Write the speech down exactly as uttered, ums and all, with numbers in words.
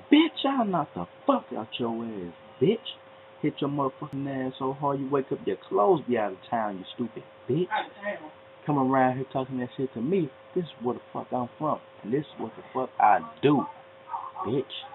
Bitch, I'll knock the fuck out your ass, bitch. Hit your motherfucking ass so hard you wake up your clothes be out of town, you stupid bitch. Come around here talking that shit to me. This is where the fuck I'm from. And this is what the fuck I do, bitch.